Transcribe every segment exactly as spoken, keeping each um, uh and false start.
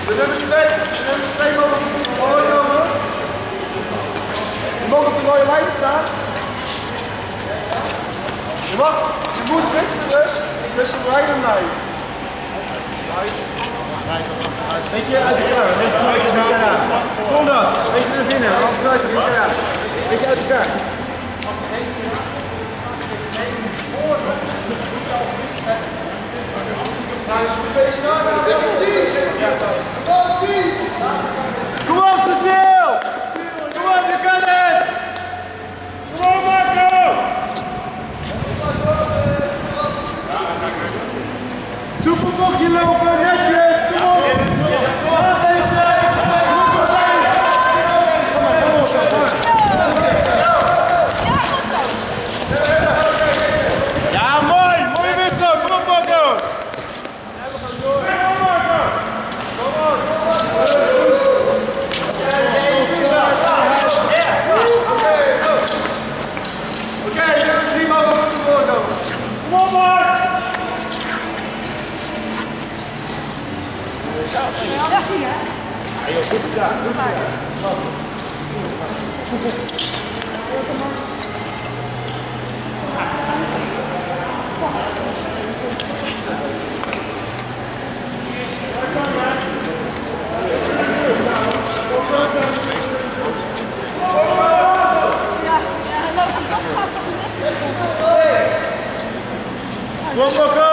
De nummers twee, de nummers twee mogen voorkomen. Je mag op de rode lijn staan. Je mag, je moet wisselen dus tussen Brian en mij. Beetje uit elkaar, beetje uit elkaar. Kom dan, beetje naar binnen, anders buiten, beetje uit. Beetje uit elkaar. Kom op, Cecile! Kom op, je kan het! Kom op, Marco! Superbochtje lopen, netjes! Kom op! Ja, mooi! Mooie wissel! Kom op, Marco! Oké, jongens, drie man op de voorkomen. Kom op, Mark! Ja, joh, goed gedaan, goed gedaan. Kom, Marco!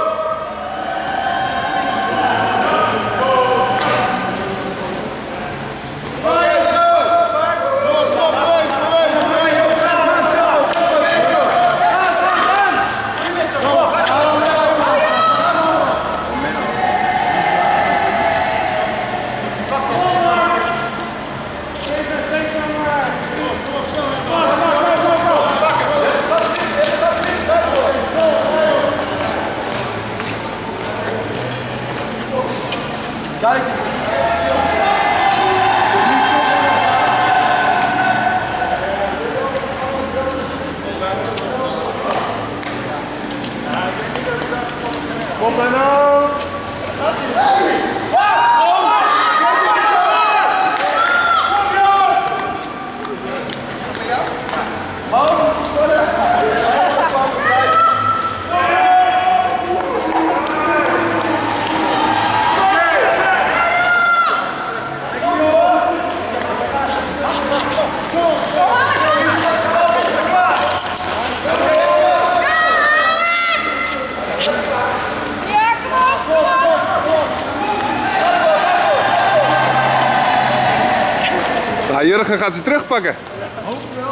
Kijk! Kom dan nou! Nou, Jurgen gaat ze terugpakken.